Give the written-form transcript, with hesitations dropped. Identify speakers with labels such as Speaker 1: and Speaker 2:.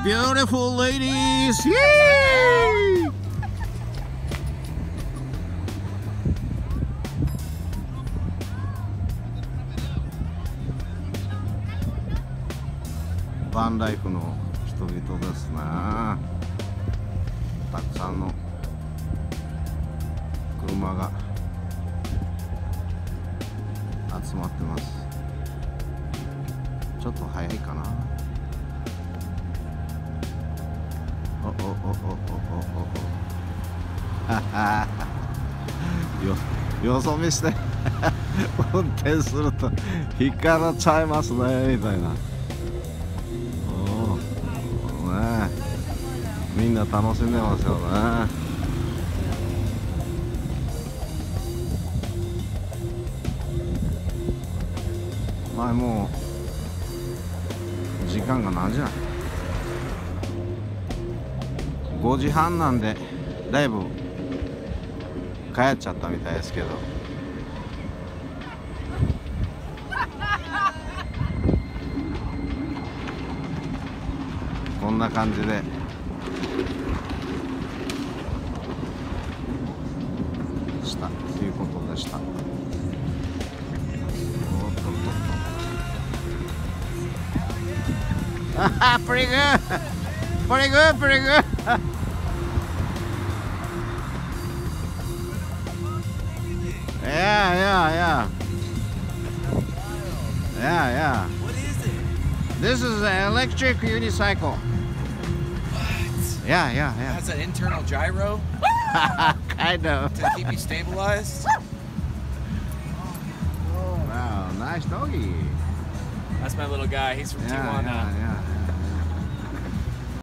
Speaker 1: Beautiful ladies! Yay!バンライフの人々ですね。たくさんの車が集まってます。ちょっと早いかな。おおおおおおおよそ見して運転すると引っかかっちゃいますねみたいな。みんな楽しんでますよね。まあもう時間が何時なの？5時半なんでだいぶ帰っちゃったみたいですけど、こんな感じでしたということでした。Pretty good, pretty good, pretty good. Yeah.
Speaker 2: What is it?
Speaker 1: This is an electric unicycle.
Speaker 2: What?
Speaker 1: Yeah.
Speaker 2: Has an internal gyro
Speaker 1: Kind of.
Speaker 2: to keep you stabilized?
Speaker 1: Wow, nice doggy.
Speaker 2: That's my little guy. He's from Tijuana.
Speaker 1: Yeah.